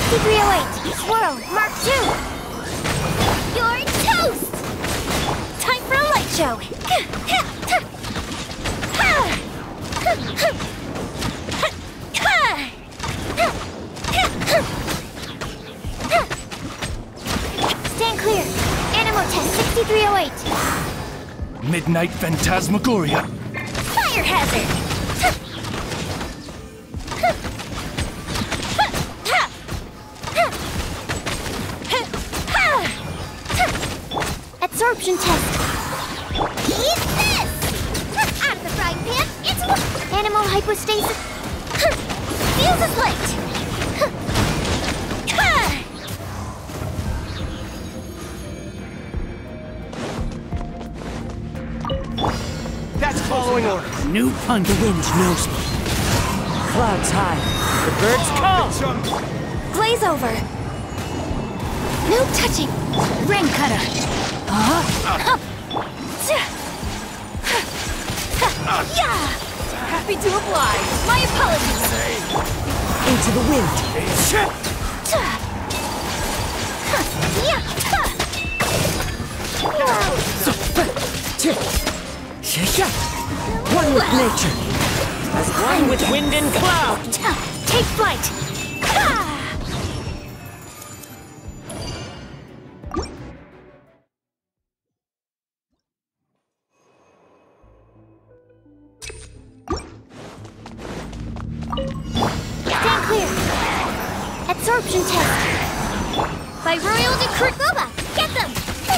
6308. Swirl, Mark 2. You're toast! Time for a light show. Stand clear. Animal test 6308. Midnight Phantasmagoria. Fire hazard! Absorption test. Eat this! Out of the frying pan, it's animal hypostasis. Feels as light. That's following order. New punch. The wind knows me. Clouds high. The birds call. Glaze over. No touching. Rain cutter. Yeah! Happy to oblige. My apologies. Into the wind. One with nature. As one with wind and cloud. Take flight. Stand clear. Absorption test. By royal decree. Boba, get them.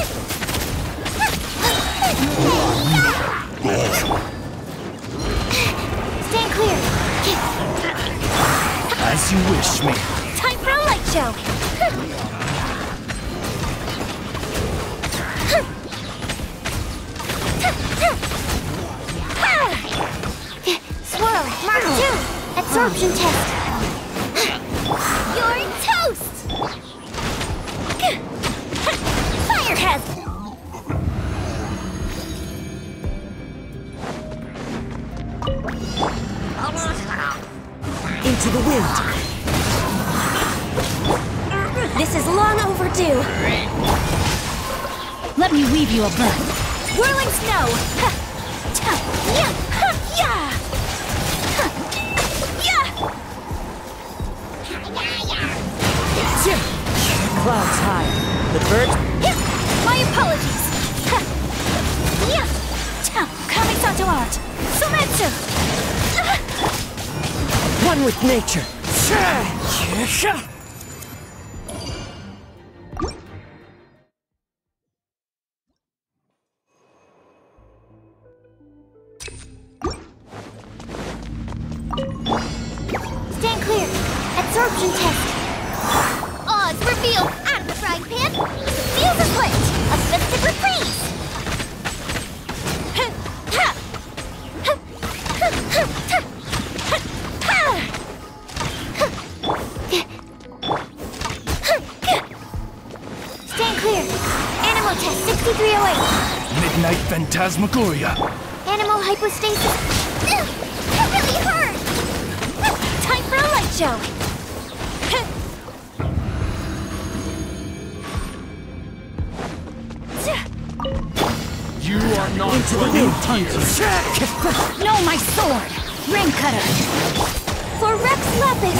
Stand clear. As you wish, me. Time for a light show. Swirl, Mark 2. Absorption test. You're toast. Fire hazard. Into the wind. This is long overdue. Let me weave you a bird. Whirling snow. Clouds high. The birds. My apologies. Kamisato art. Sumetsu. One with nature. Stand clear. Absorption test. Oz revealed out of the frying pan. Feels as lit. A festive reprise. Stand clear. Animal test 6308. Midnight Phantasmagoria. Animal hypostasis. That really hurt. Time for a light show. You are not Into the wind. No, my sword. Rain cutter. For Rex Lapis.